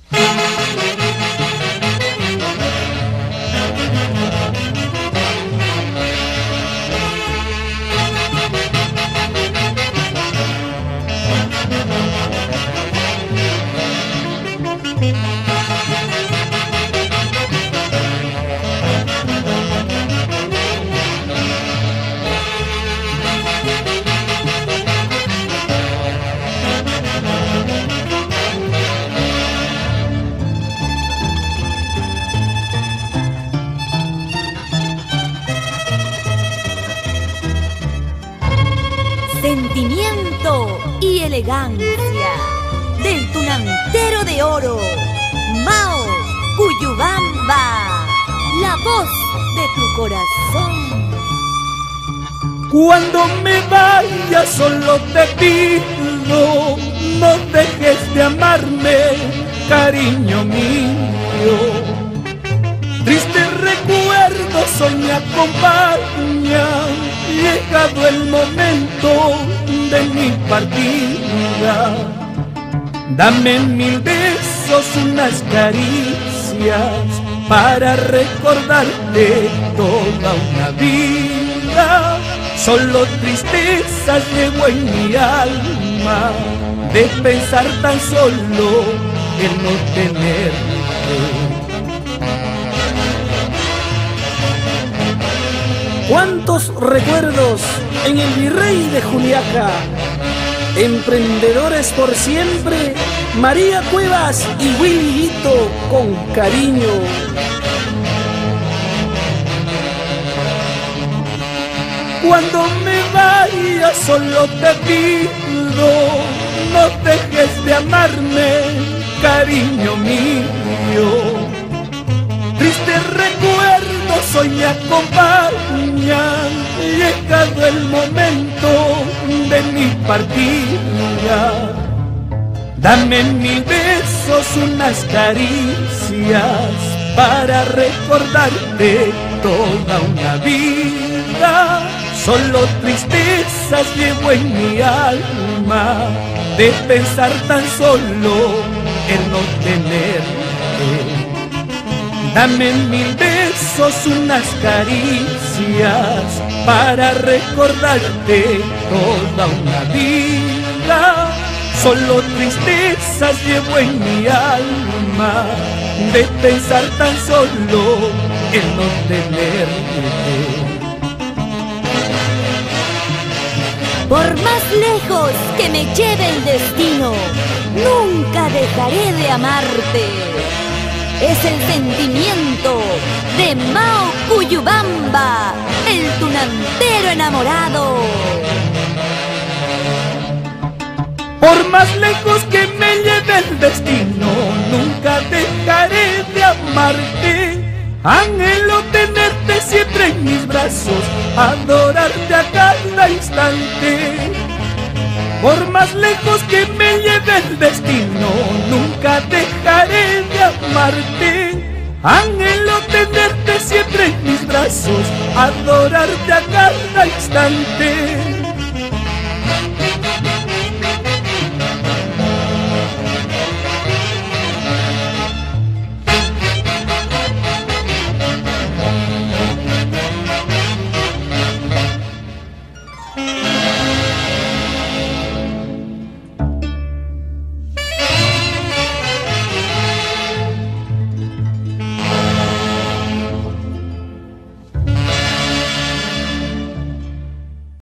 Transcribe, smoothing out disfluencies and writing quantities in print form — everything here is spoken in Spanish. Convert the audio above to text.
Sentimiento y elegancia del tunantero de oro, Mao Cuyubamba, la voz de tu corazón. Cuando me vaya solo te pido, no dejes de amarme, cariño mío. Tristes recuerdos hoy me acompañan, llegado el momento de mi partida. Dame 1000 besos, unas caricias, para recordarte toda una vida. Solo tristezas llevo en mi alma, de pensar tan solo en no tenerte. ¿Cuántos recuerdos en el Virrey de Juliaca? Emprendedores por siempre, María Cuevas y Willy Hito, con cariño. Cuando me vaya solo te pido, no dejes de amarme, cariño mío. Tristes recuerdos hoy me acompañan, llegado el momento de mi partida. Dame 1000 besos, unas caricias, para recordarte toda una vida. Solo tristezas llevo en mi alma, de pensar tan solo en no tenerte. Dame 1000 besos, unas caricias, para recordarte toda una vida. Solo tristezas llevo en mi alma, de pensar tan solo en no tenerte. Por más lejos que me lleve el destino, nunca dejaré de amarte. Es el sentimiento de Mao Cuyubamba, el tunantero enamorado. Por más lejos que me lleve el destino, nunca dejaré de amarte. Anhelo tenerte siempre en mis brazos, adorarte a cada instante. Por más lejos que me lleve el destino, nunca dejaré de amarte. Anhelo tenerte siempre en mis brazos, adorarte a cada instante.